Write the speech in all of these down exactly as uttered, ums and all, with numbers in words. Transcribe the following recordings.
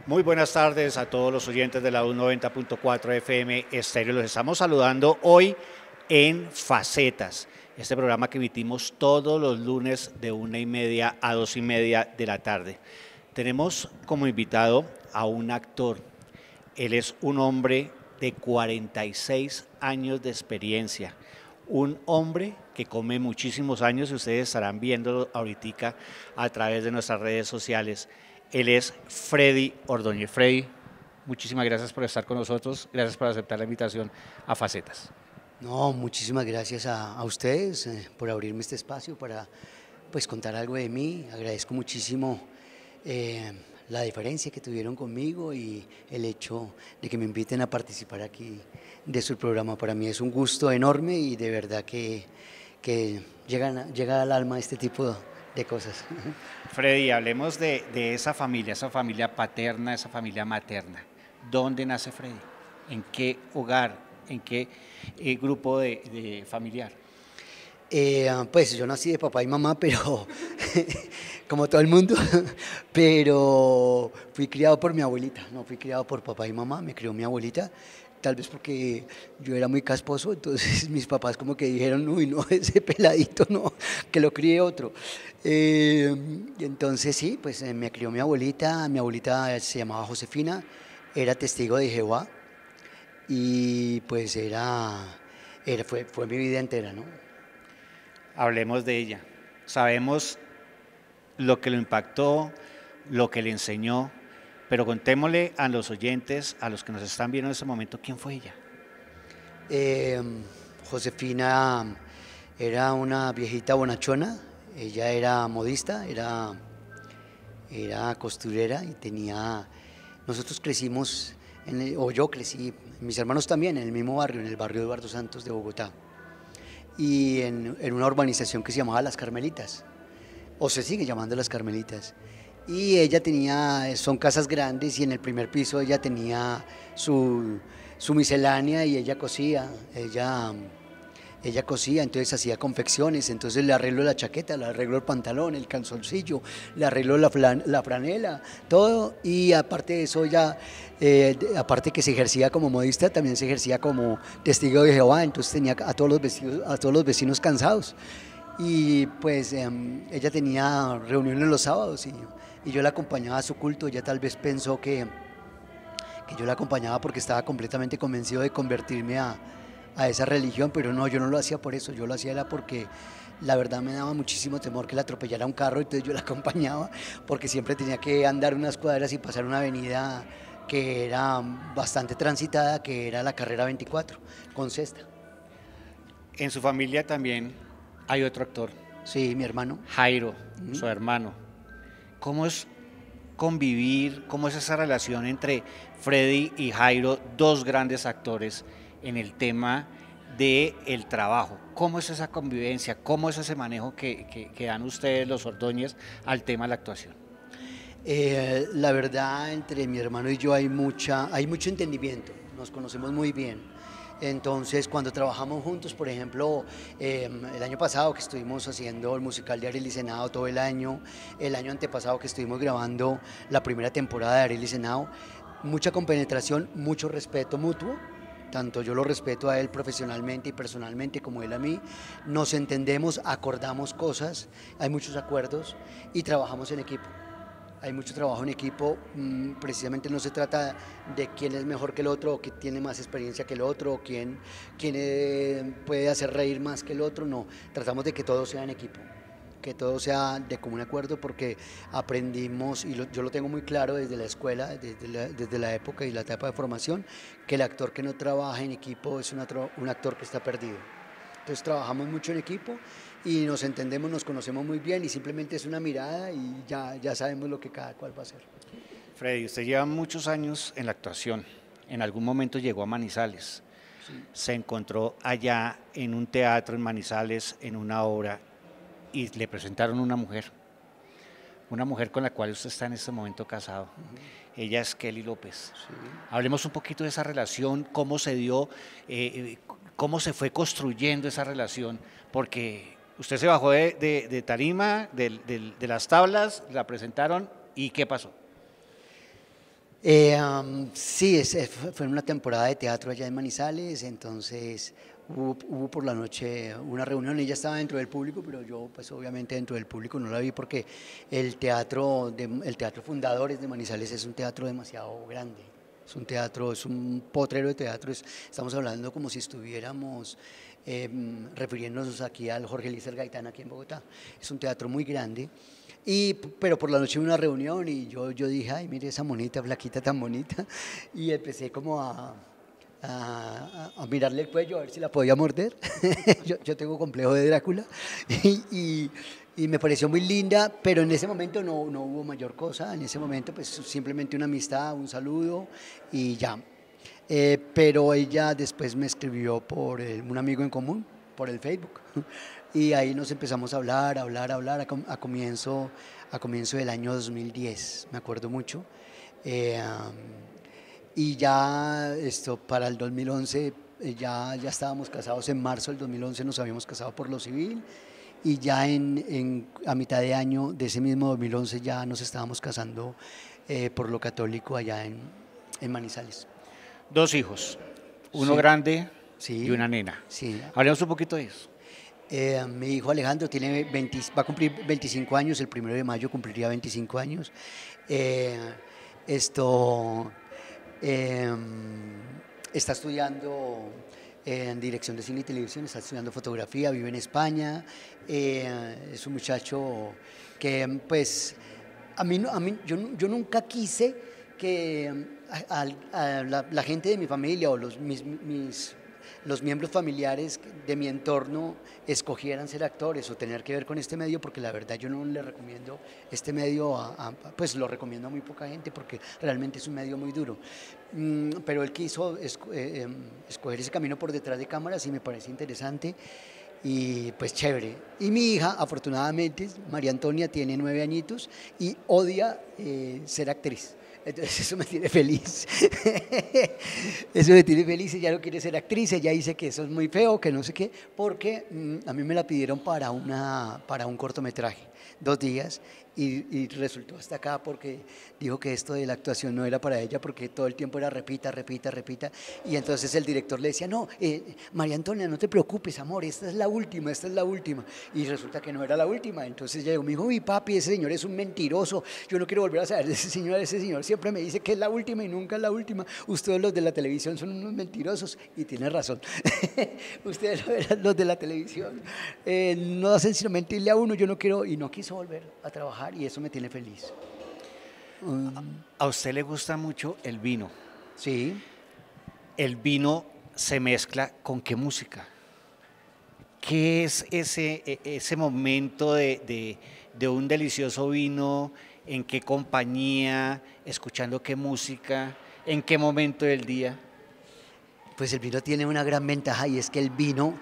Muy buenas tardes a todos los oyentes de la U noventa punto cuatro F M Estéreo. Los estamos saludando hoy en Facetas, este programa que emitimos todos los lunes de una y media a dos y media de la tarde. Tenemos como invitado a un actor. Él es un hombre de cuarenta y seis años de experiencia, un hombre que come muchísimos años y ustedes estarán viéndolo ahorita a través de nuestras redes sociales. Él es Freddy Ordóñez. Freddy, muchísimas gracias por estar con nosotros, gracias por aceptar la invitación a Facetas. No, muchísimas gracias a, a ustedes eh, por abrirme este espacio para pues contar algo de mí. Agradezco muchísimo eh, la diferencia que tuvieron conmigo y el hecho de que me inviten a participar aquí de su programa. Para mí es un gusto enorme y de verdad que, que llegan, llega al alma este tipo de, de cosas. Freddy, hablemos de, de esa familia, esa familia paterna, esa familia materna. ¿Dónde nace Freddy? ¿En qué hogar? ¿En qué eh, grupo de, de familiar? Eh, pues yo nací de papá y mamá, pero como todo el mundo, pero fui criado por mi abuelita, no fui criado por papá y mamá, me crió mi abuelita, tal vez porque yo era muy casposo, entonces mis papás como que dijeron, uy, no, ese peladito no, que lo críe otro. Eh, y entonces sí, pues eh, me crió mi abuelita, mi abuelita se llamaba Josefina, era testigo de Jehová y pues era, era fue, fue mi vida entera, ¿no? Hablemos de ella. Sabemos lo que lo impactó, lo que le enseñó, pero contémosle a los oyentes, a los que nos están viendo en este momento, ¿quién fue ella? Eh, Josefina era una viejita bonachona, ella era modista, era, era costurera y tenía, nosotros crecimos, en el, o yo crecí, mis hermanos también, en el mismo barrio, en el barrio Eduardo Santos de Bogotá, y en, en una urbanización que se llamaba Las Carmelitas, o se sigue llamando Las Carmelitas. Y ella tenía, son casas grandes y en el primer piso ella tenía su, su miscelánea y ella cosía, ella, ella cosía, entonces hacía confecciones, entonces le arregló la chaqueta, le arregló el pantalón, el calzoncillo, le arregló la, flan, la franela, todo, y aparte de eso ella, eh, aparte que se ejercía como modista, también se ejercía como testigo de Jehová, entonces tenía a todos los vecinos, a todos los vecinos cansados. Y pues eh, ella tenía reuniones los sábados y, y yo la acompañaba a su culto. Ella tal vez pensó que, que yo la acompañaba porque estaba completamente convencido de convertirme a, a esa religión, pero no, yo no lo hacía por eso, yo lo hacía era porque la verdad me daba muchísimo temor que la atropellara un carro, entonces yo la acompañaba porque siempre tenía que andar unas cuadras y pasar una avenida que era bastante transitada, que era la carrera veinticuatro, con cesta. En su familia también hay otro actor. Sí, mi hermano. Jairo, uh-huh. Su hermano. ¿Cómo es convivir, cómo es esa relación entre Freddy y Jairo, dos grandes actores, en el tema del trabajo? ¿Cómo es esa convivencia? ¿Cómo es ese manejo que, que, que dan ustedes, los Ordóñez, al tema de la actuación? Eh, la verdad, entre mi hermano y yo hay, mucha, hay mucho entendimiento, nos conocemos muy bien. Entonces, cuando trabajamos juntos, por ejemplo, eh, el año pasado que estuvimos haciendo el musical de Ariel y Senado todo el año, el año antepasado que estuvimos grabando la primera temporada de Ariel y Senado, mucha compenetración, mucho respeto mutuo, tanto yo lo respeto a él profesionalmente y personalmente como él a mí, nos entendemos, acordamos cosas, hay muchos acuerdos y trabajamos en equipo. Hay mucho trabajo en equipo, precisamente no se trata de quién es mejor que el otro o quién tiene más experiencia que el otro o quién, quién puede hacer reír más que el otro, no, tratamos de que todo sea en equipo, que todo sea de común acuerdo porque aprendimos, y lo, yo lo tengo muy claro desde la escuela, desde la, desde la época y la etapa de formación, que el actor que no trabaja en equipo es un actor, un actor que está perdido. Entonces trabajamos mucho en equipo y nos entendemos, nos conocemos muy bien y simplemente es una mirada y ya, ya sabemos lo que cada cual va a hacer. Freddy, usted lleva muchos años en la actuación, en algún momento llegó a Manizales, sí. Se encontró allá en un teatro en Manizales, en una obra, y le presentaron una mujer, una mujer con la cual usted está en este momento casado. Uh-huh. Ella es Kelly López. Sí. Hablemos un poquito de esa relación, cómo se dio, eh, cómo se fue construyendo esa relación, porque usted se bajó de, de, de tarima, de, de, de las tablas, la presentaron, ¿y qué pasó? Eh, um, sí, es, es- fue una temporada de teatro allá en Manizales, entonces hubo, hubo por la noche una reunión. Ella estaba dentro del público, pero yo pues obviamente dentro del público no la vi porque el teatro, de, el teatro Fundadores de Manizales es un teatro demasiado grande. Es un teatro, es un potrero de teatro, es- estamos hablando como si estuviéramos eh, refiriéndonos aquí al Jorge Eliezer Gaitán aquí en Bogotá. Es un teatro muy grande. Y, pero por la noche hubo una reunión y yo, yo dije, ay, mire esa monita, flaquita tan bonita. Y empecé como a, a, a mirarle el cuello a ver si la podía morder. yo, yo tengo complejo de Drácula. Y, y, y me pareció muy linda, pero en ese momento no, no hubo mayor cosa. En ese momento pues simplemente una amistad, un saludo y ya. Eh, pero ella después me escribió por el- un amigo en común, por el Facebook. Y ahí nos empezamos a hablar, a hablar, a hablar a, com- a comienzo, a comienzo del año dos mil diez, me acuerdo mucho. Eh, um, y ya esto para el dos mil once, eh, ya, ya estábamos casados en marzo del dos mil once, nos habíamos casado por lo civil y ya en, en- a mitad de año de ese mismo dos mil once ya nos estábamos casando eh, por lo católico allá en, en Manizales. Dos hijos, uno Sí, grande y sí, una nena. sí. Hablemos un poquito de eso. Eh, mi hijo Alejandro tiene veinte, va a cumplir veinticinco años, el primero de mayo cumpliría veinticinco años. Eh, esto eh, está estudiando en dirección de cine y televisión, está estudiando fotografía, vive en España. Eh, es un muchacho que, pues, a mí, no- a mí yo, nu- yo nunca quise que a, a- a la, la gente de mi familia o los, mis, mis los miembros familiares de mi entorno escogieran ser actores o tener que ver con este medio, porque la verdad yo no le recomiendo este medio, a, a- pues lo recomiendo a muy poca gente porque realmente es un medio muy duro. Mm, pero él quiso esco- eh, em, escoger ese camino por detrás de cámaras y me parece interesante y pues chévere. Y mi hija, afortunadamente, María Antonia, tiene nueve añitos y odia eh, ser actriz. Entonces eso me tiene feliz. Eso me tiene feliz, ella no quiere ser actriz, ella dice que eso es muy feo, que no sé qué, porque mm, a mí me la pidieron para, una, para un cortometraje, dos días, y, y resultó hasta acá porque dijo que esto de la actuación no era para ella, porque todo el tiempo era repita, repita, repita, y entonces el director le decía, no, eh, María Antonia, no te preocupes, amor, esta es la última, esta es la última, y resulta que no era la última, entonces ella llegó, me dijo, uy papi, ese señor es un mentiroso, yo no quiero volver a saber de ese señor, ese señor siempre me dice que es la última y nunca es la última, ustedes los de la televisión son unos mentirosos, y tiene razón, ustedes los de la televisión eh, no hacen sino mentirle a uno, yo no quiero, y no quiso volver a trabajar, y eso me tiene feliz. Um, A usted le gusta mucho el vino. sí. El vino se mezcla con qué música. ¿Qué es ese, e- ese momento de, de- de un delicioso vino? ¿En qué compañía? ¿Escuchando qué música? ¿En qué momento del día? Pues el vino tiene una gran ventaja y es que el vino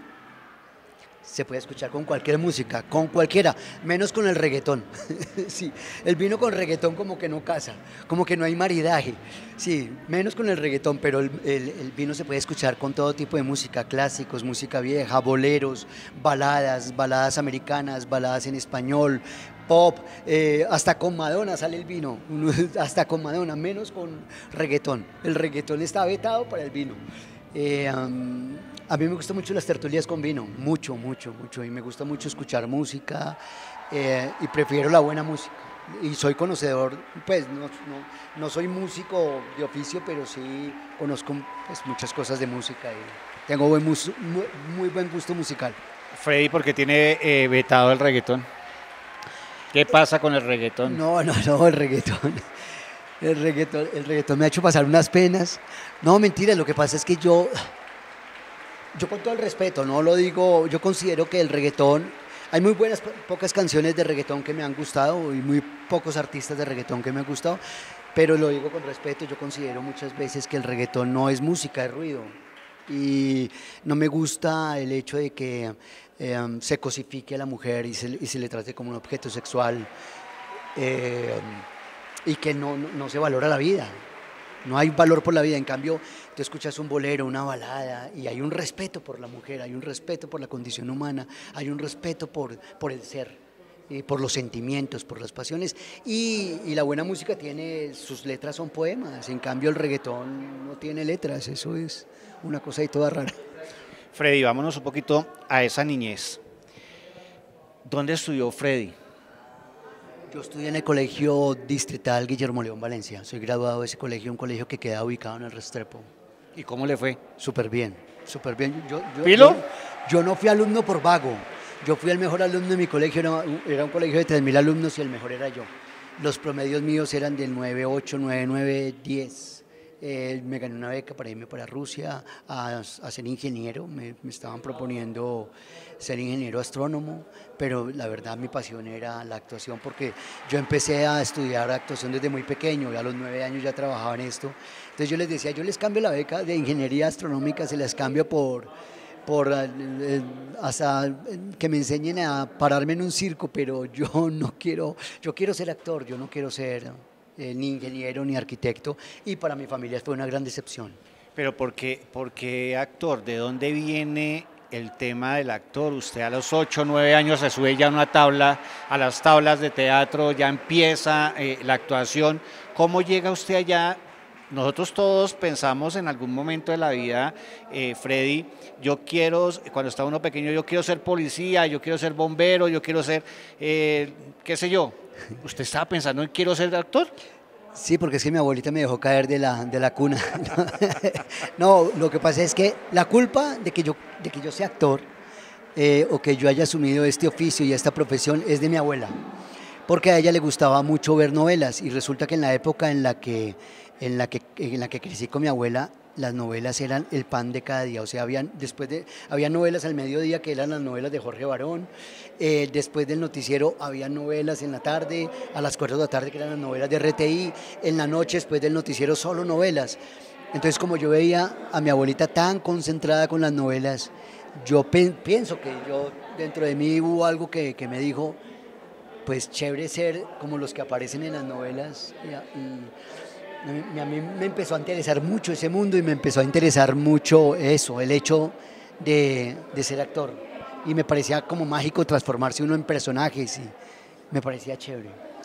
se puede escuchar con cualquier música, con cualquiera, menos con el reggaetón. Sí, el vino con reggaetón como que no casa, como que no hay maridaje. Sí, menos con el reggaetón, pero el, el- el vino se puede escuchar con todo tipo de música, clásicos, música vieja, boleros, baladas, baladas americanas, baladas en español, pop, eh, hasta con Madonna sale el vino, hasta con Madonna, menos con reggaetón. El reggaetón está vetado para el vino. Eh, um, a mí me gustan mucho las tertulias con vino, mucho, mucho, mucho. Y me gusta mucho escuchar música eh, y prefiero la buena música. Y soy conocedor, pues no, no, no soy músico de oficio, pero sí conozco pues, muchas cosas de música y tengo buen mus- muy, muy buen gusto musical. Freddy, porque tiene eh, vetado el reggaetón. ¿Qué pasa con el reggaetón? No, no, no, el reggaetón. El reggaetón, el reggaetón me ha hecho pasar unas penas. No, mentira, lo que pasa es que yo, yo con todo el respeto, no lo digo, yo considero que el reggaetón, hay muy buenas, po- pocas canciones de reggaetón que me han gustado y muy pocos artistas de reggaetón que me han gustado, pero lo digo con respeto, yo considero muchas veces que el reggaetón no es música, es ruido. Y no me gusta el hecho de que eh, se cosifique a la mujer y se, y se le trate como un objeto sexual. eh, y que no, no, no se valora la vida. No hay valor por la vida. En cambio, tú escuchas un bolero, una balada, y hay un respeto por la mujer, hay un respeto por la condición humana, hay un respeto por, por el ser. eh, por los sentimientos, por las pasiones, y, y la buena música tiene, sus letras son poemas, en cambio el reggaetón no tiene letras, eso es una cosa ahí toda rara. Freddy, vámonos un poquito a esa niñez. ¿Dónde estudió Freddy? Yo estudié en el Colegio Distrital Guillermo León Valencia, soy graduado de ese colegio, un colegio que queda ubicado en el Restrepo. ¿Y cómo le fue? Súper bien, súper bien. Yo, yo, ¿Pilo? Yo, yo no fui alumno por vago, yo fui el mejor alumno de mi colegio, era, era un colegio de tres mil alumnos y el mejor era yo. Los promedios míos eran del nueve ocho, nueve nueve, diez. Eh, me gané una beca para irme para Rusia a, a ser ingeniero, me, me estaban proponiendo ser ingeniero astrónomo, pero la verdad mi pasión era la actuación porque yo empecé a estudiar actuación desde muy pequeño y a los nueve años ya trabajaba en esto. Entonces yo les decía, yo les cambio la beca de ingeniería astronómica, se las cambio por, por eh, hasta que me enseñen a pararme en un circo, pero yo no quiero, yo quiero ser actor, yo no quiero ser eh, ni ingeniero ni arquitecto, y para mi familia fue una gran decepción. Pero ¿por qué, por qué actor? ¿De dónde viene el tema del actor? Usted a los ocho, nueve años se sube ya a una tabla, a las tablas de teatro, ya empieza eh, la actuación. ¿Cómo llega usted allá? Nosotros todos pensamos en algún momento de la vida, eh, Freddy, yo quiero, cuando estaba uno pequeño, yo quiero ser policía, yo quiero ser bombero, yo quiero ser, eh, qué sé yo. ¿Usted estaba pensando en quiero ser actor? Sí, porque es que mi abuelita me dejó caer de la, de la cuna. No, lo que pasa es que la culpa de que yo, de que yo sea actor eh, o que yo haya asumido este oficio y esta profesión es de mi abuela, porque a ella le gustaba mucho ver novelas y resulta que en la época en la que, en la que, en la que crecí con mi abuela, las novelas eran el pan de cada día, o sea, habían, después de, había novelas al mediodía que eran las novelas de Jorge Barón, eh, después del noticiero había novelas en la tarde, a las cuatro de la tarde que eran las novelas de R T I, en la noche después del noticiero solo novelas. Entonces como yo veía a mi abuelita tan concentrada con las novelas, yo pe pienso que yo dentro de mí hubo algo que, que me dijo, pues chévere ser como los que aparecen en las novelas, y, y a mí me empezó a interesar mucho ese mundo y me empezó a interesar mucho eso, el hecho de, de ser actor. Y me parecía como mágico transformarse uno en personajes y me parecía chévere.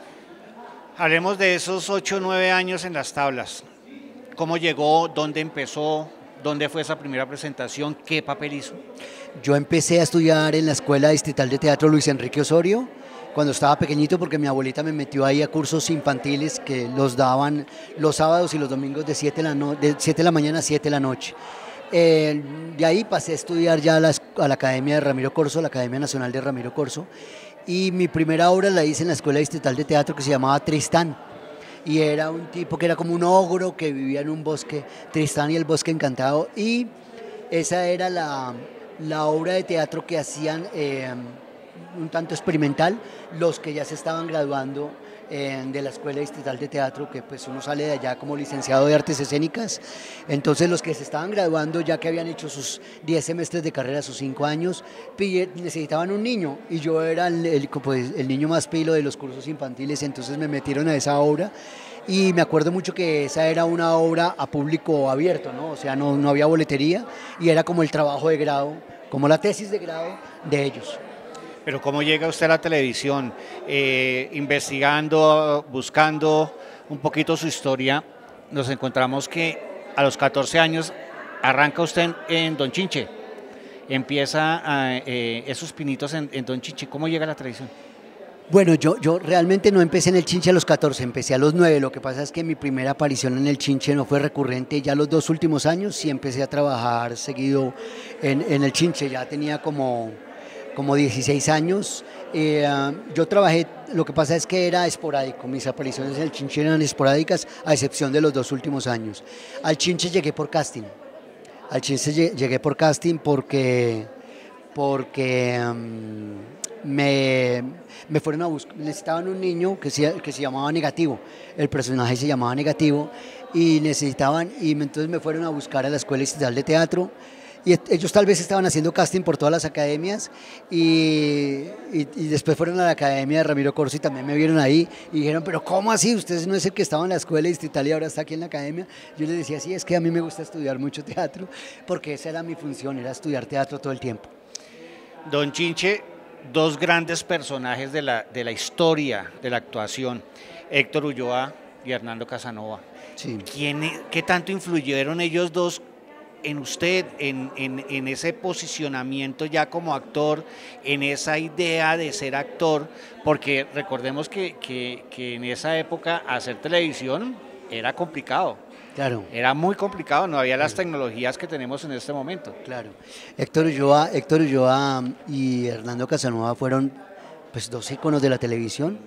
Hablemos de esos ocho o nueve años en las tablas. ¿Cómo llegó? ¿Dónde empezó? ¿Dónde fue esa primera presentación? ¿Qué papel hizo? Yo empecé a estudiar en la Escuela Distrital de Teatro Luis Enrique Osorio cuando estaba pequeñito, porque mi abuelita me metió ahí a cursos infantiles que los daban los sábados y los domingos de siete de la, no, de siete de la mañana a siete de la noche. Eh, de ahí pasé a estudiar ya a la, a la Academia de Ramiro Corso, la Academia Nacional de Ramiro Corso, y mi primera obra la hice en la Escuela Distrital de Teatro que se llamaba Tristán, y era un tipo que era como un ogro que vivía en un bosque, Tristán y el bosque encantado, y esa era la, la obra de teatro que hacían eh, un tanto experimental los que ya se estaban graduando eh, de la Escuela Distrital de Teatro, que pues uno sale de allá como licenciado de Artes Escénicas. Entonces los que se estaban graduando, ya que habían hecho sus diez semestres de carrera, sus cinco años, necesitaban un niño, y yo era el, el, pues, el niño más pilo de los cursos infantiles, entonces me metieron a esa obra. Y me acuerdo mucho que esa era una obra a público abierto, ¿no? O sea, no, no había boletería, y era como el trabajo de grado, como la tesis de grado de ellos. Pero ¿cómo llega usted a la televisión? Eh, investigando, buscando un poquito su historia, nos encontramos que a los catorce años arranca usted en, en Don Chinche, empieza a, eh, esos pinitos en, en Don Chinche. ¿Cómo llega a la televisión? Bueno, yo, yo realmente no empecé en el Chinche a los catorce, empecé a los nueve, lo que pasa es que mi primera aparición en el Chinche no fue recurrente, ya los dos últimos años sí empecé a trabajar seguido en, en el Chinche, ya tenía como... como dieciséis años, eh, yo trabajé, lo que pasa es que era esporádico, mis apariciones en el Chinche eran esporádicas, a excepción de los dos últimos años. Al Chinche llegué por casting, al Chinche llegué por casting porque, porque um, me, me fueron a buscar, necesitaban un niño que se, que se llamaba Negativo, el personaje se llamaba Negativo, y necesitaban, y entonces me fueron a buscar a la Escuela Distrital de Teatro. Y ellos tal vez estaban haciendo casting por todas las academias y, y, y después fueron a la Academia de Ramiro Corso y también me vieron ahí y dijeron, pero ¿cómo así? Usted no es el que estaba en la Escuela Distrital y ahora está aquí en la Academia. Yo les decía, sí, es que a mí me gusta estudiar mucho teatro porque esa era mi función, era estudiar teatro todo el tiempo. Don Chinche dos grandes personajes de la, de la historia de la actuación, Héctor Ulloa y Hernando Casanova. Sí. ¿Quién, ¿Qué tanto influyeron ellos dos en usted, en, en, en ese posicionamiento ya como actor, en esa idea de ser actor? Porque recordemos que, que, que en esa época hacer televisión era complicado. Claro. Era muy complicado, no había las Claro. tecnologías que tenemos en este momento. Claro. Héctor Ulloa, Héctor Ulloa y Hernando Casanova fueron pues dos íconos de la televisión,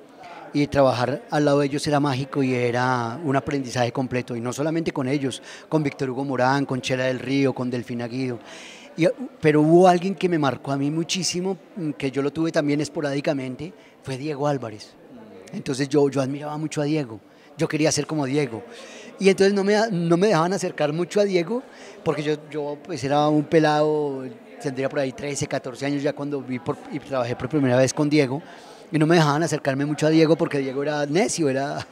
y trabajar al lado de ellos era mágico y era un aprendizaje completo, y no solamente con ellos, con Víctor Hugo Morán, con Chela del Río, con Delfina Guido. Y, pero hubo alguien que me marcó a mí muchísimo, que yo lo tuve también esporádicamente, fue Diego Álvarez. Entonces yo, yo admiraba mucho a Diego, yo quería ser como Diego. Y entonces no me, no me dejaban acercar mucho a Diego, porque yo, yo pues era un pelado, tendría por ahí trece, catorce años ya cuando vi por, y trabajé por primera vez con Diego, y no me dejaban acercarme mucho a Diego porque Diego era necio, era,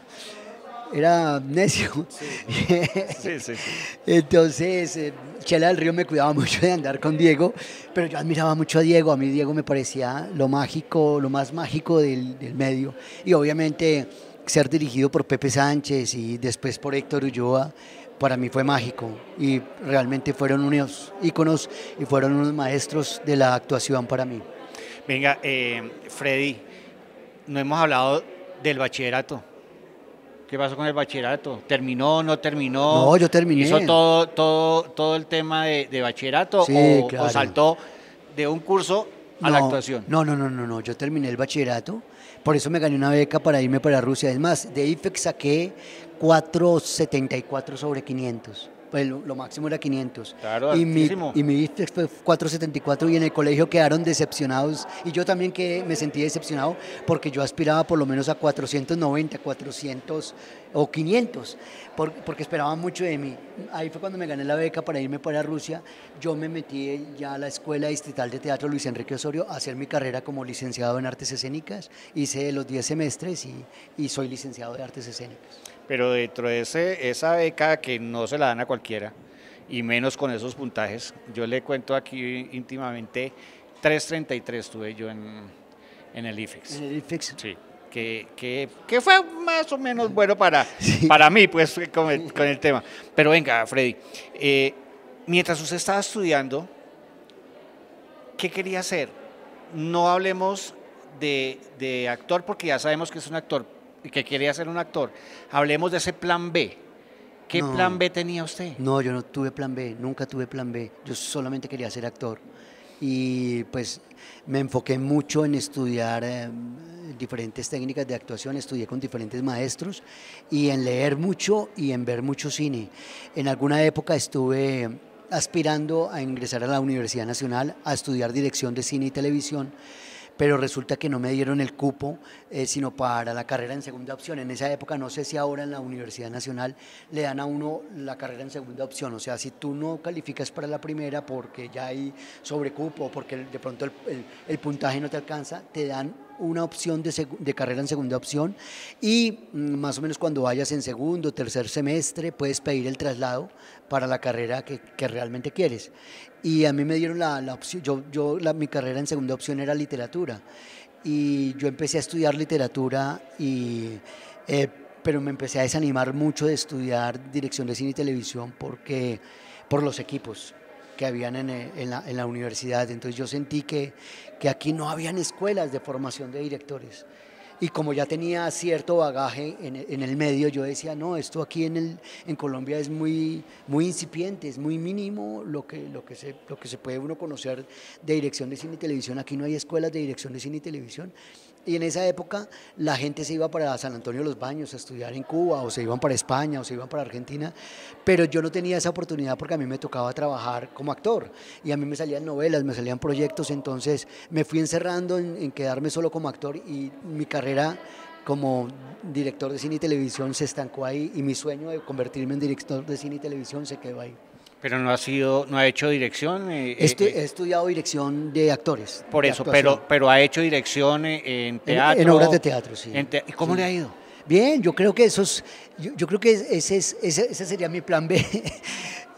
era necio. Sí, sí, sí. Entonces, eh, Chela del Río me cuidaba mucho de andar con Diego, pero yo admiraba mucho a Diego. A mí Diego me parecía lo mágico, lo más mágico del, del medio. Y obviamente ser dirigido por Pepe Sánchez y después por Héctor Ulloa, para mí fue mágico. Y realmente fueron unos íconos y fueron unos maestros de la actuación para mí. Venga, eh, Freddy, no hemos hablado del bachillerato. ¿Qué pasó con el bachillerato? ¿Terminó, no terminó? No, yo terminé. ¿Hizo todo, todo, todo el tema de, de bachillerato Sí, o, claro. o saltó de un curso a no, la actuación? No, no, no, no, no, yo terminé el bachillerato, por eso me gané una beca para irme para Rusia. Es más, de I F E C saqué cuatro setenta y cuatro sobre quinientos. Pues lo, lo máximo era quinientos. Claro, y mi, altísimo. y mi I F E C fue cuatro setenta y cuatro y en el colegio quedaron decepcionados. Y yo también que me sentí decepcionado porque yo aspiraba por lo menos a cuatrocientos noventa, cuatrocientos o quinientos, por, porque esperaban mucho de mí. Ahí fue cuando me gané la beca para irme para Rusia. Yo me metí ya a la Escuela Distrital de Teatro Luis Enrique Osorio a hacer mi carrera como licenciado en Artes Escénicas. Hice los diez semestres y, y soy licenciado de Artes Escénicas. Pero dentro de ese, esa beca que no se la dan a cualquiera, y menos con esos puntajes, yo le cuento aquí íntimamente, tres treinta y tres tuve yo en, en el I F E C. En el I F E C. Sí, que, que, que fue más o menos bueno para, Sí. para mí, pues, con el, con el tema. Pero venga, Freddy, eh, mientras usted estaba estudiando, ¿qué quería hacer? No hablemos de, de actor, porque ya sabemos que es un actor, y que quería ser un actor. Hablemos de ese plan B. ¿Qué No. plan B tenía usted? No, yo no tuve plan B, nunca tuve plan B. Yo solamente quería ser actor. Y pues me enfoqué mucho en estudiar eh, diferentes técnicas de actuación, estudié con diferentes maestros y en leer mucho y en ver mucho cine. En alguna época estuve aspirando a ingresar a la Universidad Nacional a estudiar dirección de cine y televisión, pero resulta que no me dieron el cupo, eh, sino para la carrera en segunda opción. En esa época, no sé si ahora en la Universidad Nacional le dan a uno la carrera en segunda opción, o sea, si tú no calificas para la primera porque ya hay sobrecupo o porque de pronto el, el, el puntaje no te alcanza, te dan una opción de, de carrera en segunda opción y mm, más o menos cuando vayas en segundo o tercer semestre puedes pedir el traslado para la carrera que, que realmente quieres. Y a mí me dieron la, la opción, yo, yo la, mi carrera en segunda opción era literatura y yo empecé a estudiar literatura y eh, pero me empecé a desanimar mucho de estudiar dirección de cine y televisión porque por los equipos que habían en, en, la, en la universidad. Entonces yo sentí que, que aquí no habían escuelas de formación de directores. Y como ya tenía cierto bagaje en, en el medio, yo decía, no, esto aquí en, el, en Colombia es muy, muy incipiente, es muy mínimo lo que, lo, que se, lo que se puede uno conocer de dirección de cine y televisión. Aquí no hay escuelas de dirección de cine y televisión. Y en esa época la gente se iba para San Antonio de los Baños a estudiar en Cuba, o se iban para España, o se iban para Argentina, pero yo no tenía esa oportunidad porque a mí me tocaba trabajar como actor, y a mí me salían novelas, me salían proyectos, entonces me fui encerrando en, en quedarme solo como actor, y mi carrera como director de cine y televisión se estancó ahí, y mi sueño de convertirme en director de cine y televisión se quedó ahí. Pero no ha sido, no ha hecho dirección. Eh, Estu eh, he estudiado dirección de actores. Por de eso, actuación. pero, pero ha hecho dirección en teatro. En, en obras de teatro, sí. En te ¿Y cómo sí. le ha ido? Bien, yo creo que esos, yo, yo creo que ese, es, ese, ese sería mi plan B.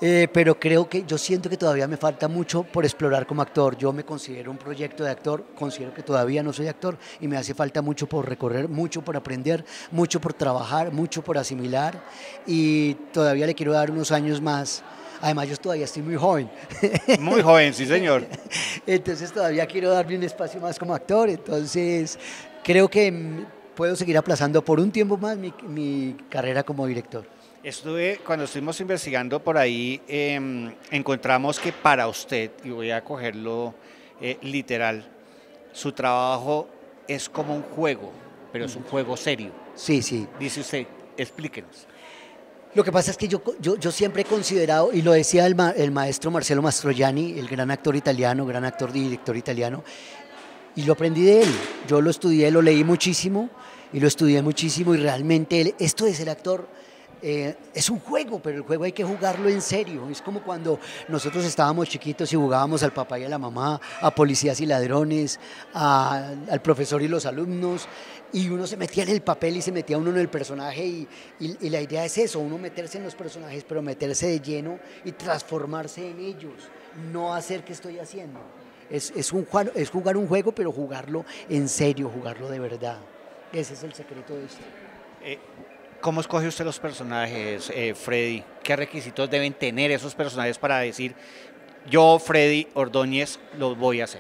Eh, pero creo que yo siento que todavía me falta mucho por explorar como actor. Yo me considero un proyecto de actor, considero que todavía no soy actor y me hace falta mucho por recorrer, mucho por aprender, mucho por trabajar, mucho por asimilar y todavía le quiero dar unos años más. Además, yo todavía estoy muy joven. Muy joven, sí, señor. Entonces todavía quiero darme un espacio más como actor. Entonces creo que puedo seguir aplazando por un tiempo más mi, mi carrera como director. Estuve, cuando estuvimos investigando por ahí, eh, encontramos que para usted, y voy a cogerlo eh, literal, su trabajo es como un juego, pero es un juego serio. Sí, sí. Dice usted, explíquenos. Lo que pasa es que yo, yo, yo siempre he considerado, y lo decía el, ma, el maestro Marcello Mastroianni, el gran actor italiano, gran actor y director italiano, y lo aprendí de él. Yo lo estudié, lo leí muchísimo, y lo estudié muchísimo, y realmente él, esto de ser actor eh, es un juego, pero el juego hay que jugarlo en serio. Es como cuando nosotros estábamos chiquitos y jugábamos al papá y a la mamá, a policías y ladrones, a, al profesor y los alumnos, y uno se metía en el papel y se metía uno en el personaje y, y, y la idea es eso, uno meterse en los personajes, pero meterse de lleno y transformarse en ellos, no hacer que estoy haciendo. Es, es, un, es jugar un juego, pero jugarlo en serio, jugarlo de verdad. Ese es el secreto de esto. Eh, ¿Cómo escoge usted los personajes, eh, Freddy? ¿Qué requisitos deben tener esos personajes para decir, yo, Freddy Ordóñez, lo voy a hacer?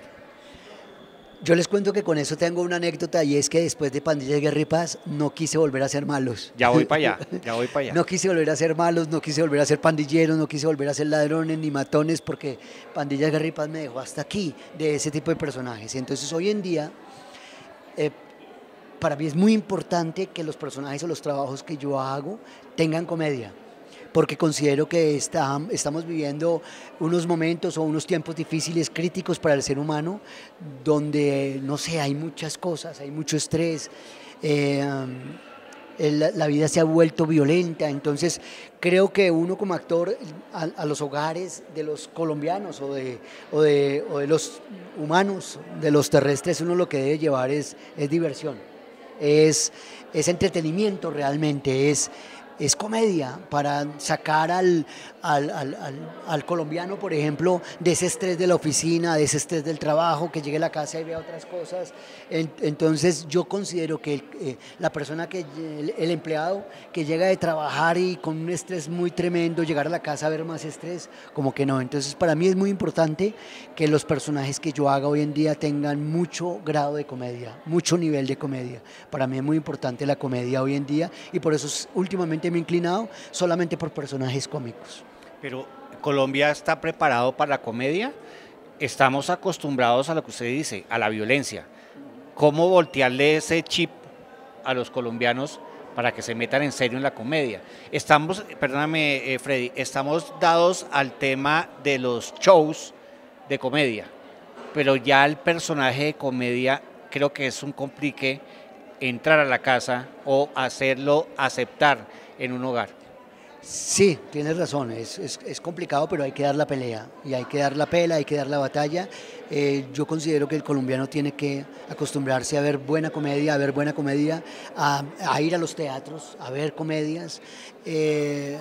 Yo les cuento que con eso tengo una anécdota y es que después de Pandillas, Guerra y Paz no quise volver a ser malos. Ya voy para allá, ya voy para allá. No quise volver a ser malos, no quise volver a ser pandilleros, no quise volver a ser ladrones ni matones porque Pandillas, Guerra y Paz me dejó hasta aquí de ese tipo de personajes. Entonces hoy en día, eh, para mí es muy importante que los personajes o los trabajos que yo hago tengan comedia, porque considero que está, estamos viviendo unos momentos o unos tiempos difíciles, críticos para el ser humano, donde, no sé, hay muchas cosas, hay mucho estrés, eh, el, la vida se ha vuelto violenta, entonces creo que uno como actor a, a los hogares de los colombianos o de, o, de, o de los humanos, de los terrestres, uno lo que debe llevar es, es diversión, es, es entretenimiento realmente, es... es comedia para sacar al, al, al, al, al colombiano, por ejemplo, de ese estrés de la oficina, de ese estrés del trabajo, que llegue a la casa y vea otras cosas. Entonces yo considero que el, eh, la persona, que el, el empleado que llega de trabajar y con un estrés muy tremendo, llegar a la casa a ver más estrés, como que no. Entonces para mí es muy importante que los personajes que yo haga hoy en día tengan mucho grado de comedia, mucho nivel de comedia. Para mí es muy importante la comedia hoy en día y por eso es, últimamente me he inclinado solamente por personajes cómicos. Pero ¿Colombia está preparado para la comedia? Estamos acostumbrados a lo que usted dice, a la violencia. ¿Cómo voltearle ese chip a los colombianos para que se metan en serio en la comedia? Estamos, perdóname, eh, Freddy, estamos dados al tema de los shows de comedia, pero ya el personaje de comedia creo que es un complique entrar a la casa o hacerlo aceptar en un hogar. Sí, tienes razón, es, es, es complicado, pero hay que dar la pelea, y hay que dar la pela, hay que dar la batalla. Eh, yo considero que el colombiano tiene que acostumbrarse a ver buena comedia, a ver buena comedia, a, a ir a los teatros, a ver comedias. Eh,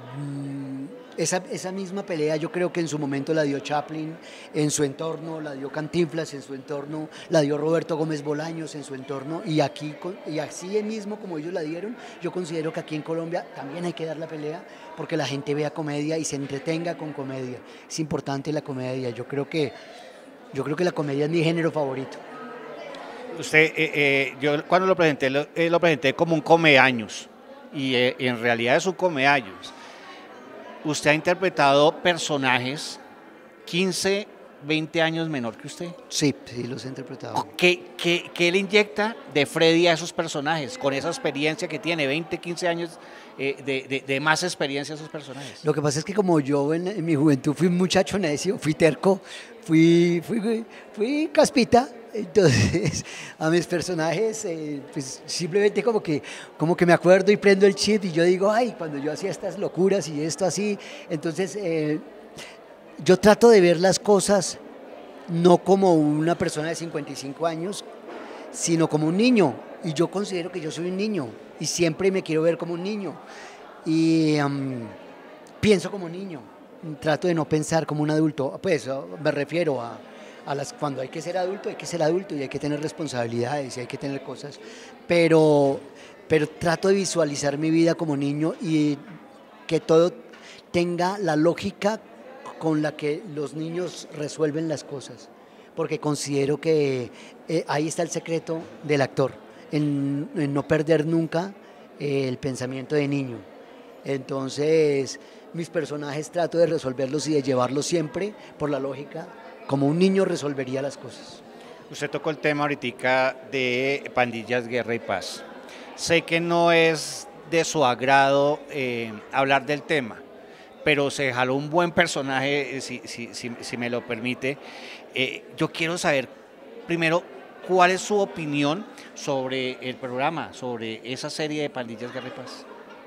esa, esa misma pelea yo creo que en su momento la dio Chaplin en su entorno, la dio Cantinflas en su entorno, la dio Roberto Gómez Bolaños en su entorno, y aquí y así mismo como ellos la dieron, yo considero que aquí en Colombia también hay que dar la pelea porque la gente vea comedia y se entretenga con comedia. Es importante la comedia, yo creo que, yo creo que la comedia es mi género favorito. Usted, eh, eh, yo cuando lo presenté, lo, eh, lo presenté como un comeaños, y eh, en realidad es un comeaños. Usted ha interpretado personajes quince, veinte años menor que usted. Sí, sí, los he interpretado. ¿Qué, qué, qué le inyecta de Freddy a esos personajes, con esa experiencia que tiene, veinte, quince años eh, de, de, de más experiencia a esos personajes? Lo que pasa es que como yo en, en mi juventud fui un muchacho necio, fui terco, fui, fui, fui caspita, entonces a mis personajes eh, pues simplemente como que, como que me acuerdo y prendo el chip y yo digo, ay, cuando yo hacía estas locuras y esto así, entonces eh, yo trato de ver las cosas no como una persona de cincuenta y cinco años, sino como un niño, y yo considero que yo soy un niño y siempre me quiero ver como un niño y um, pienso como un niño. trato de no pensar como un adulto, pues me refiero a, a las, cuando hay que ser adulto, hay que ser adulto y hay que tener responsabilidades y hay que tener cosas, pero, pero trato de visualizar mi vida como niño y que todo tenga la lógica con la que los niños resuelven las cosas, porque considero que eh, ahí está el secreto del actor, en, en no perder nunca eh, el pensamiento de niño. Entonces, mis personajes trato de resolverlos y de llevarlos siempre por la lógica, como un niño resolvería las cosas. Usted tocó el tema ahorita de Pandillas, Guerra y Paz. Sé que no es de su agrado eh, hablar del tema, pero se jaló un buen personaje, si, si, si, si me lo permite. Eh, yo quiero saber, primero, ¿cuál es su opinión sobre el programa, sobre esa serie de Pandillas, Guerra y Paz?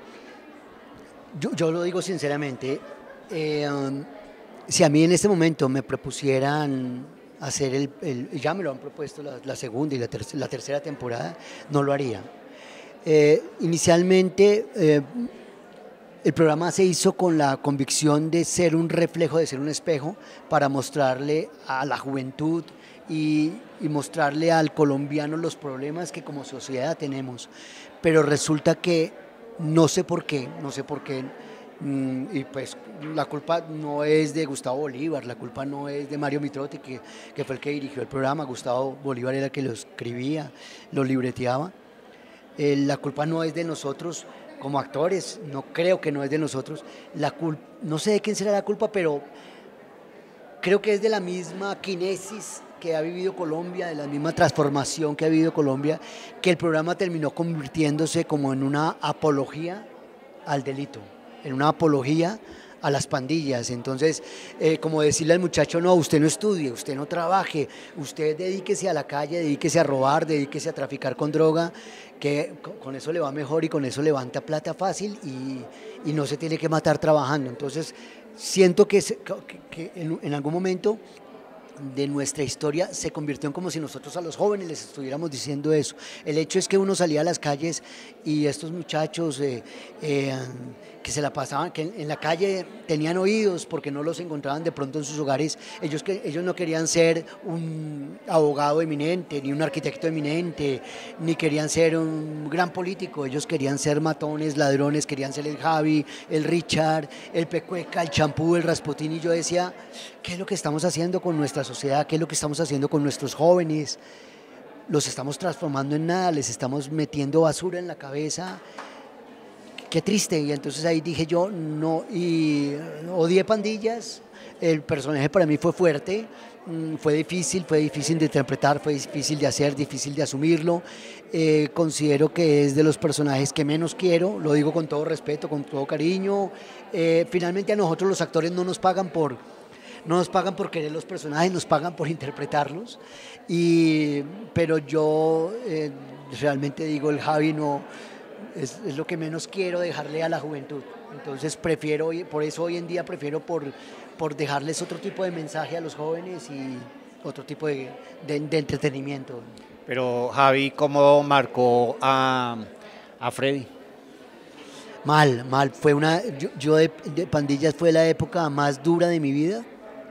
Yo, yo lo digo sinceramente, eh, um, si a mí en este momento me propusieran hacer el, el ya me lo han propuesto la, la segunda y la, ter la tercera temporada, no lo haría. Eh, inicialmente eh, el programa se hizo con la convicción de ser un reflejo, de ser un espejo, para mostrarle a la juventud y, y mostrarle al colombiano los problemas que como sociedad tenemos. Pero resulta que no sé por qué, no sé por qué, y pues la culpa no es de Gustavo Bolívar, la culpa no es de Mario Mitrotti, que, que fue el que dirigió el programa. Gustavo Bolívar era el que lo escribía, lo libreteaba. Eh, la culpa no es de nosotros como actores, no creo que no es de nosotros. La culpa, no sé de quién será la culpa, pero creo que es de la misma quinesis que ha vivido Colombia, de la misma transformación que ha vivido Colombia, que el programa terminó convirtiéndose como en una apología al delito, en una apología a las pandillas. Entonces, eh, como decirle al muchacho, no, usted no estudie, usted no trabaje, usted dedíquese a la calle, dedíquese a robar, dedíquese a traficar con droga, que con eso le va mejor y con eso levanta plata fácil y, y no se tiene que matar trabajando. Entonces, siento que, se, que, que en, en algún momento de nuestra historia se convirtió en como si nosotros a los jóvenes les estuviéramos diciendo eso. El hecho es que uno salía a las calles y estos muchachos eh, eh, que se la pasaban, que en, en la calle tenían oídos porque no los encontraban de pronto en sus hogares. Ellos, que, ellos no querían ser un abogado eminente, ni un arquitecto eminente, ni querían ser un gran político. Ellos querían ser matones, ladrones, querían ser el Javi, el Richard, el Pecueca, el Champú, el Rasputín. Y yo decía, ¿qué es lo que estamos haciendo con nuestra sociedad? ¿Qué es lo que estamos haciendo con nuestros jóvenes? Los estamos transformando en nada, les estamos metiendo basura en la cabeza. Qué triste. Y entonces ahí dije yo, no, y odié Pandillas. El personaje para mí fue fuerte, fue difícil, fue difícil de interpretar, fue difícil de hacer, difícil de asumirlo. Eh, considero que es de los personajes que menos quiero, lo digo con todo respeto, con todo cariño. Eh, finalmente a nosotros los actores no nos pagan por... No nos pagan por querer los personajes, nos pagan por interpretarlos. Y, pero yo eh, realmente digo, el Javi no, es, es lo que menos quiero dejarle a la juventud. Entonces prefiero, por eso hoy en día prefiero por, por dejarles otro tipo de mensaje a los jóvenes y otro tipo de, de, de entretenimiento. Pero Javi, ¿cómo marcó a, a Freddy? Mal, mal. Fue una, yo, yo de, de Pandillas fue la época más dura de mi vida.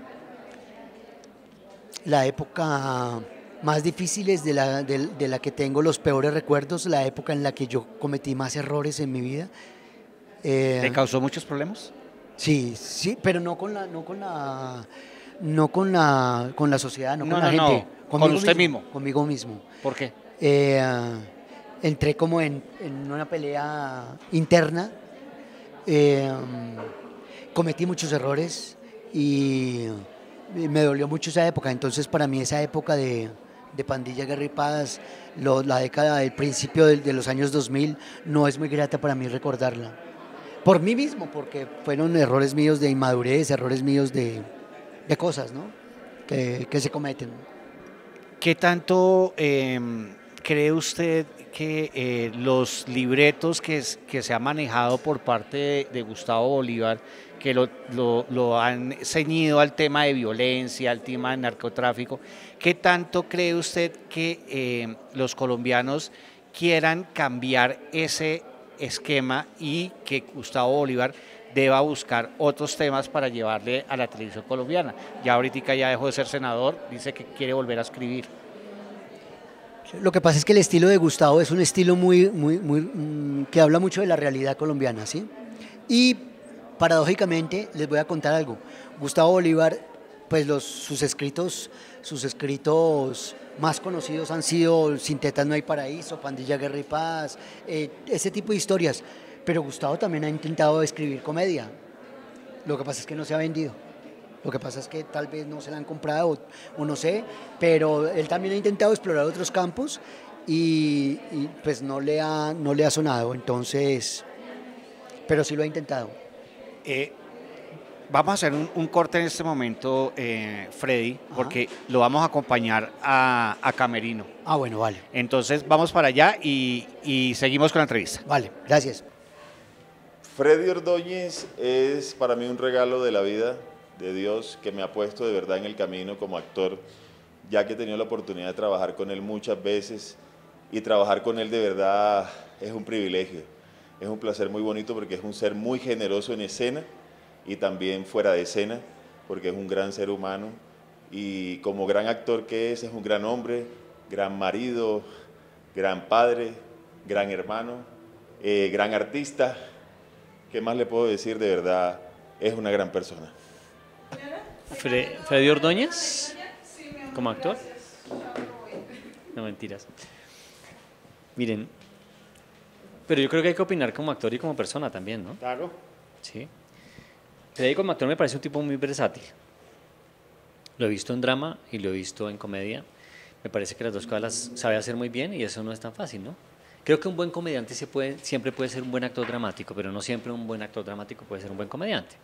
La época más difícil es de la, de, de la que tengo los peores recuerdos, la época en la que yo cometí más errores en mi vida. Eh, ¿Te causó muchos problemas? Sí, sí, pero no con la, no con la, no con la, con la sociedad, no, no con la no, gente. No. ¿Con usted mismo, mismo? Conmigo mismo. ¿Por qué? Eh, entré como en, en una pelea interna, eh, cometí muchos errores y me dolió mucho esa época. Entonces para mí esa época de, de Pandilla, Guerra y Paz, lo, la década del principio de, de los años dos mil, no es muy grata para mí recordarla. Por mí mismo, porque fueron errores míos de inmadurez, errores míos de, de cosas, ¿no? que, que se cometen. ¿Qué tanto eh, cree usted que eh, los libretos que, que se han manejado por parte de, de Gustavo Bolívar, que lo, lo, lo han ceñido al tema de violencia, al tema de narcotráfico, qué tanto cree usted que eh, los colombianos quieran cambiar ese esquema y que Gustavo Bolívar deba buscar otros temas para llevarle a la televisión colombiana. Ya ahorita ya dejó de ser senador, dice que quiere volver a escribir. Lo que pasa es que el estilo de Gustavo es un estilo muy, muy, muy, mm, que habla mucho de la realidad colombiana, ¿sí? Y paradójicamente les voy a contar algo. Gustavo Bolívar, pues los, sus escritos, sus escritos más conocidos han sido Sin tetas no hay paraíso, Pandilla, Guerra y Paz, eh, ese tipo de historias. Pero Gustavo también ha intentado escribir comedia. Lo que pasa es que no se ha vendido. Lo que pasa es que tal vez no se la han comprado o, o no sé, pero él también ha intentado explorar otros campos y, y pues no le, ha, no le ha sonado, entonces, pero sí lo ha intentado. Eh, vamos a hacer un, un corte en este momento, eh, Freddy, Ajá. porque lo vamos a acompañar a, a Camerino. Ah, bueno, vale. Entonces vamos para allá y, y seguimos con la entrevista. Vale, gracias. Freddy Ordóñez es para mí un regalo de la vida, de Dios, que me ha puesto de verdad en el camino como actor, ya que he tenido la oportunidad de trabajar con él muchas veces y trabajar con él de verdad es un privilegio, es un placer muy bonito porque es un ser muy generoso en escena y también fuera de escena, porque es un gran ser humano y como gran actor que es, es un gran hombre, gran marido, gran padre, gran hermano, eh, gran artista. ¿Qué más le puedo decir? De verdad, es una gran persona. Fre Freddy Ordóñez, como actor. No, mentiras. Miren, pero yo creo que hay que opinar como actor y como persona también, ¿no? Claro. Sí. Freddy como actor me parece un tipo muy versátil. Lo he visto en drama y lo he visto en comedia. Me parece que las dos cosas las sabe hacer muy bien y eso no es tan fácil, ¿no? Creo que un buen comediante se puede, siempre puede ser un buen actor dramático, pero no siempre un buen actor dramático puede ser un buen comediante.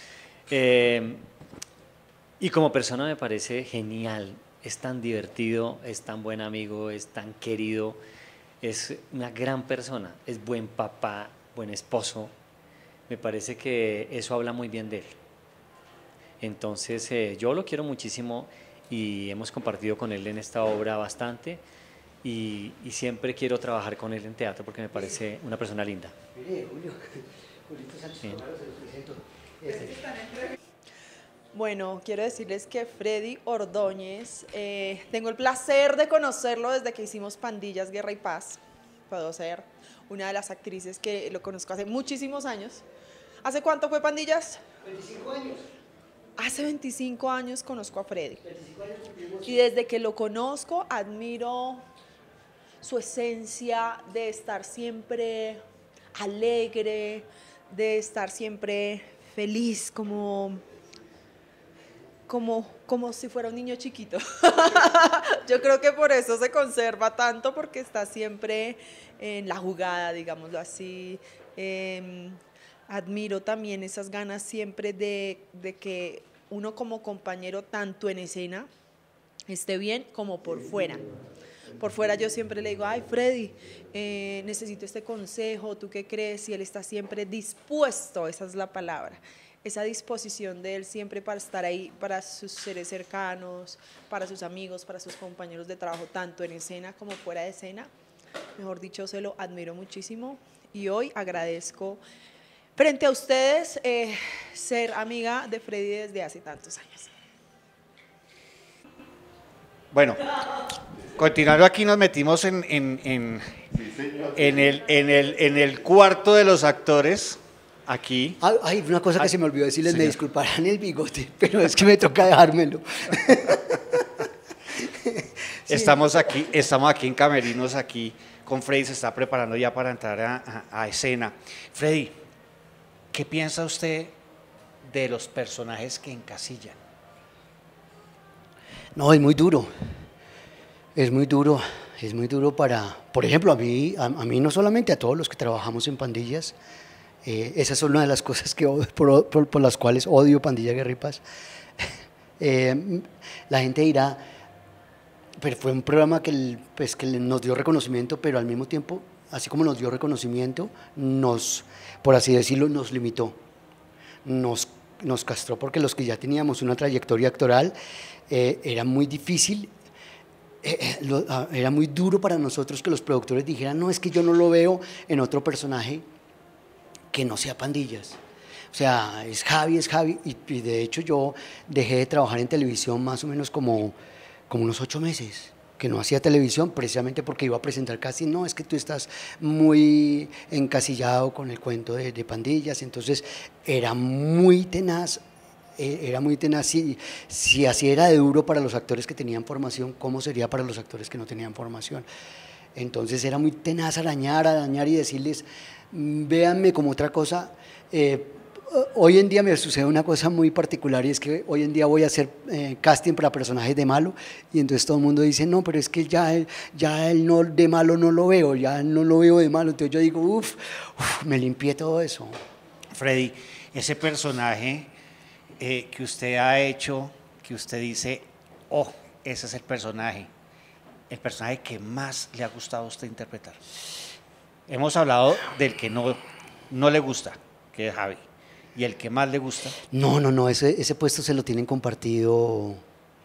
Eh, y como persona me parece genial, es tan divertido, es tan buen amigo, es tan querido, es una gran persona, es buen papá, buen esposo. Me parece que eso habla muy bien de él. Entonces eh, yo lo quiero muchísimo y hemos compartido con él en esta obra bastante. Y, y siempre quiero trabajar con él en teatro porque me parece una persona linda. Mire, Julio, Julito Sánchez, Sí. Romero, se lo presento. Bueno, quiero decirles que Freddy Ordóñez, eh, tengo el placer de conocerlo desde que hicimos Pandillas, Guerra y Paz. Puedo ser una de las actrices que lo conozco hace muchísimos años. ¿Hace cuánto fue Pandillas? veinticinco años. Hace veinticinco años conozco a Freddy. veinticinco años cumplimos. Y desde que lo conozco, admiro su esencia de estar siempre alegre, de estar siempre feliz, como, como, como si fuera un niño chiquito. Yo creo que por eso se conserva tanto, porque está siempre en la jugada, digámoslo así. Eh, admiro también esas ganas siempre de, de que uno como compañero, tanto en escena, esté bien como por fuera. Por fuera yo siempre le digo, ay Freddy, eh, necesito este consejo, ¿tú qué crees? Y él está siempre dispuesto, esa es la palabra, esa disposición de él siempre para estar ahí para sus seres cercanos, para sus amigos, para sus compañeros de trabajo, tanto en escena como fuera de escena. Mejor dicho, se lo admiro muchísimo y hoy agradezco frente a ustedes eh, ser amiga de Freddy desde hace tantos años. Bueno, continuando aquí nos metimos en, en, en, en, el, en, el, en el cuarto de los actores, aquí. Ah, ay, una cosa que Ay, se me olvidó decirles, señor. me disculparán el bigote, pero es que me toca dejármelo. Estamos aquí, estamos aquí en Camerinos, aquí con Freddy, se está preparando ya para entrar a, a, a escena. Freddy, ¿qué piensa usted de los personajes que encasillan? No, es muy duro, es muy duro, es muy duro para, por ejemplo, a mí, a, a mí no solamente, a todos los que trabajamos en Pandillas, eh, esa es una de las cosas que, por, por, por las cuales odio Pandilla, Guerra y Paz. Eh, la gente dirá, pero fue un programa que, pues, que nos dio reconocimiento, pero al mismo tiempo, así como nos dio reconocimiento, nos, por así decirlo, nos limitó, nos, nos castró, porque los que ya teníamos una trayectoria actoral, eh, era muy difícil, eh, eh, lo, ah, era muy duro para nosotros que los productores dijeran, no, es que yo no lo veo en otro personaje que no sea Pandillas. O sea, es Javi, es Javi, y, y de hecho yo dejé de trabajar en televisión más o menos como, como unos ocho meses, que no hacía televisión precisamente porque iba a presentar casting. No, es que tú estás muy encasillado con el cuento de, de Pandillas, entonces era muy tenaz, eh, era muy tenaz, si, si así era de duro para los actores que tenían formación, ¿cómo sería para los actores que no tenían formación? Entonces era muy tenaz arañar, arañar y decirles, véanme como otra cosa. eh, Hoy en día me sucede una cosa muy particular y es que hoy en día voy a hacer eh, casting para personajes de malo y entonces todo el mundo dice, no, pero es que ya él, ya él no, de malo no lo veo, ya no lo veo de malo. Entonces yo digo, uff, uf, me limpié todo eso. Freddy, ese personaje eh, que usted ha hecho, que usted dice, oh, ese es el personaje, el personaje que más le ha gustado a usted interpretar. Hemos hablado del que no, no le gusta, que es Javi. ¿Y el que más le gusta? No, no, no, ese, ese puesto se lo tienen compartido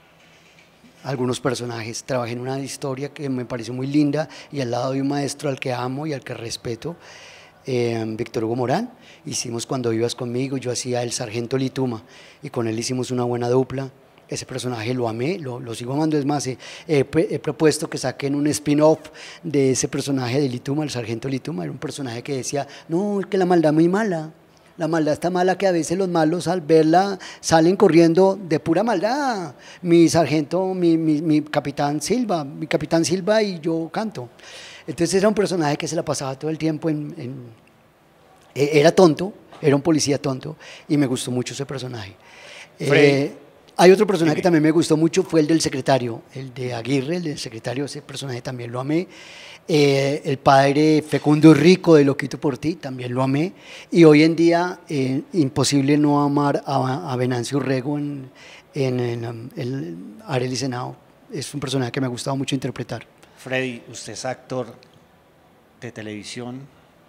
algunos personajes. Trabajé en una historia que me pareció muy linda y al lado de un maestro al que amo y al que respeto, eh, Víctor Hugo Morán. Hicimos Cuando vivas conmigo, yo hacía el sargento Lituma y con él hicimos una buena dupla. Ese personaje lo amé, lo, lo sigo amando. Es más, he, he, he propuesto que saquen un spin-off de ese personaje de Lituma, el sargento Lituma. Era un personaje que decía, no, es que la maldad es muy mala. La maldad está mala que a veces los malos al verla salen corriendo de pura maldad. Mi sargento, mi, mi, mi capitán Silva, mi capitán Silva y yo canto. Entonces era un personaje que se la pasaba todo el tiempo en... en era tonto, era un policía tonto y me gustó mucho ese personaje. Eh, hay otro personaje que también me gustó mucho, fue el del secretario, el de Aguirre, el del secretario, ese personaje también lo amé. Eh, el padre Fecundo Rico de Loquito por ti, también lo amé. Y hoy en día, eh, imposible no amar a, a Venancio Urrego en, en, en el Arely Senao. Es un personaje que me ha gustado mucho interpretar. Freddy, usted es actor de televisión,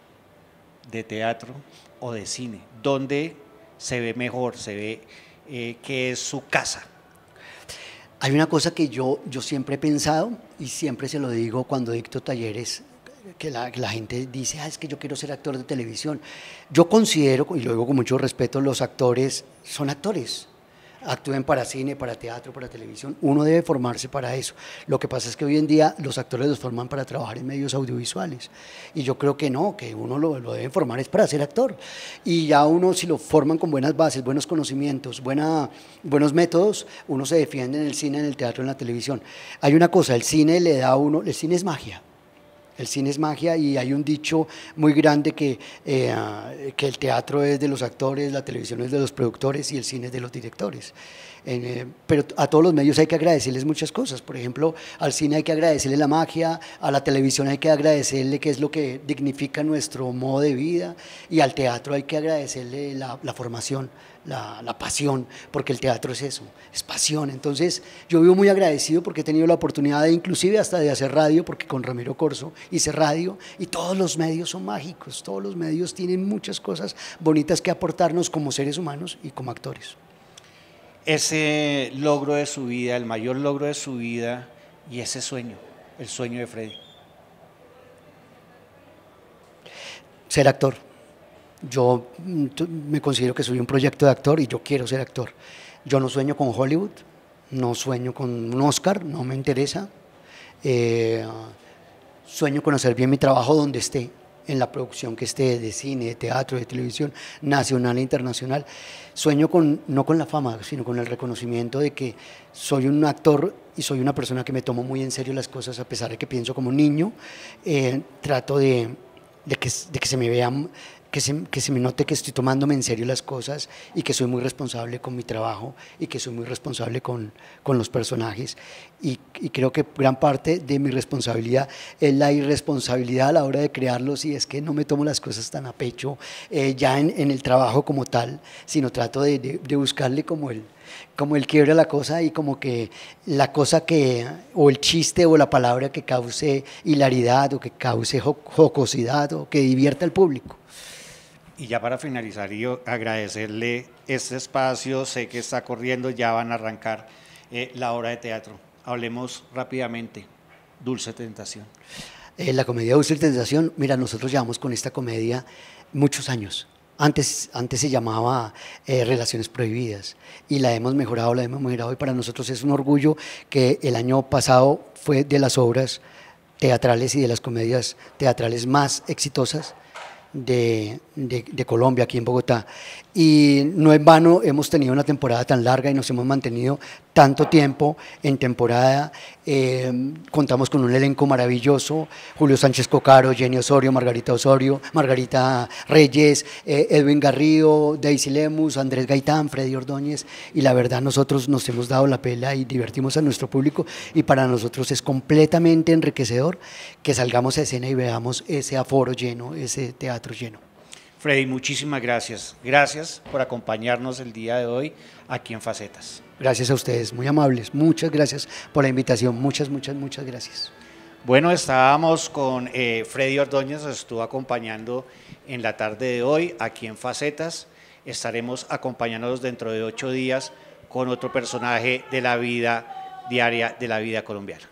de teatro o de cine. ¿Dónde se ve mejor, se ve eh, que es su casa? Hay una cosa que yo, yo siempre he pensado y siempre se lo digo cuando dicto talleres, que la, que la gente dice, ah, es que yo quiero ser actor de televisión. Yo considero, y lo digo con mucho respeto, los actores son actores. Actúen para cine, para teatro, para televisión. Uno debe formarse para eso. Lo que pasa es que hoy en día los actores los forman para trabajar en medios audiovisuales. Y yo creo que no, que uno lo, lo debe formar es para ser actor. Y ya uno, si lo forman con buenas bases, buenos conocimientos, buena, buenos métodos, uno se defiende en el cine, en el teatro, en la televisión. Hay una cosa, el cine le da a uno, el cine es magia. El cine es magia y hay un dicho muy grande que, eh, que el teatro es de los actores, la televisión es de los productores y el cine es de los directores. Eh, pero a todos los medios hay que agradecerles muchas cosas. Por ejemplo, al cine hay que agradecerle la magia, a la televisión hay que agradecerle qué es lo que dignifica nuestro modo de vida y al teatro hay que agradecerle la, la formación, la, la pasión, porque el teatro es eso, es pasión. Entonces yo vivo muy agradecido porque he tenido la oportunidad de inclusive hasta de hacer radio, porque con Ramiro Corso hice radio y todos los medios son mágicos, todos los medios tienen muchas cosas bonitas que aportarnos como seres humanos y como actores. Ese logro de su vida, el mayor logro de su vida y ese sueño, el sueño de Freddy. Ser actor. Yo me considero que soy un proyecto de actor y yo quiero ser actor. Yo no sueño con Hollywood, no sueño con un Oscar, no me interesa. Eh, sueño con hacer bien mi trabajo donde esté, en la producción que esté, de cine, de teatro, de televisión, nacional e internacional. Sueño con, no con la fama, sino con el reconocimiento de que soy un actor y soy una persona que me tomo muy en serio las cosas, a pesar de que pienso como niño. Eh, trato de, de, que, de que se me vean, que se, que se me note que estoy tomándome en serio las cosas y que soy muy responsable con mi trabajo y que soy muy responsable con, con los personajes. Y, y creo que gran parte de mi responsabilidad es la irresponsabilidad a la hora de crearlos y es que no me tomo las cosas tan a pecho eh, ya en, en el trabajo como tal, sino trato de, de, de buscarle como el, como el quiebre a la cosa y como que la cosa que, o el chiste o la palabra que cause hilaridad o que cause jocosidad o que divierta al público. Y ya para finalizar, yo agradecerle este espacio, sé que está corriendo, ya van a arrancar eh, la obra de teatro. Hablemos rápidamente, Dulce Tentación. Eh, la comedia Dulce Tentación, mira, nosotros llevamos con esta comedia muchos años. Antes, antes se llamaba eh, Relaciones Prohibidas y la hemos mejorado, la hemos mejorado y para nosotros es un orgullo que el año pasado fue de las obras teatrales y de las comedias teatrales más exitosas de, de, de Colombia, aquí en Bogotá. Y no en vano hemos tenido una temporada tan larga y nos hemos mantenido tanto tiempo en temporada. Eh, contamos con un elenco maravilloso: Julio Sánchez Cocaro, Jenny Osorio, Margarita Osorio, Margarita Reyes, eh, Edwin Garrido, Daisy Lemus, Andrés Gaitán, Freddy Ordóñez, y la verdad nosotros nos hemos dado la pela y divertimos a nuestro público, y para nosotros es completamente enriquecedor que salgamos a escena y veamos ese aforo lleno, ese teatro lleno. Freddy, muchísimas gracias. Gracias por acompañarnos el día de hoy aquí en Facetas. Gracias a ustedes, muy amables. Muchas gracias por la invitación. Muchas, muchas, muchas gracias. Bueno, estábamos con eh, Freddy Ordóñez, nos estuvo acompañando en la tarde de hoy aquí en Facetas. Estaremos acompañándonos dentro de ocho días con otro personaje de la vida diaria, de la vida colombiana.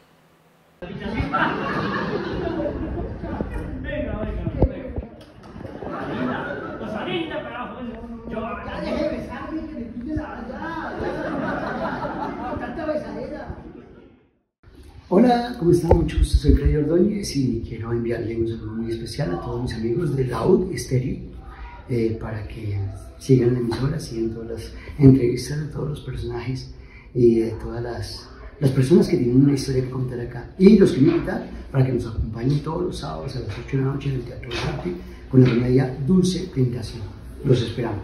Hola, ¿cómo están? Mucho gusto, soy Freddy Ordóñez y quiero enviarle un saludo muy especial a todos mis amigos de Loud Stereo eh, para que sigan la emisora, sigan todas las entrevistas de todos los personajes y de todas las, las personas que tienen una historia que contar acá, y los que me invitan para que nos acompañen todos los sábados a las ocho de la noche en el Teatro del Arte con la comedia Dulce Tentación. Los esperamos.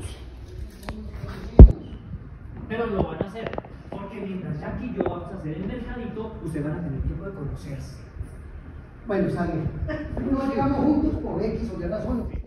Pero lo van a hacer, porque mientras Jackie y yo vamos a hacer el mercadito, ustedes van a tener tiempo de conocerse. Bueno, está bien. No llegamos juntos por X o Y razón.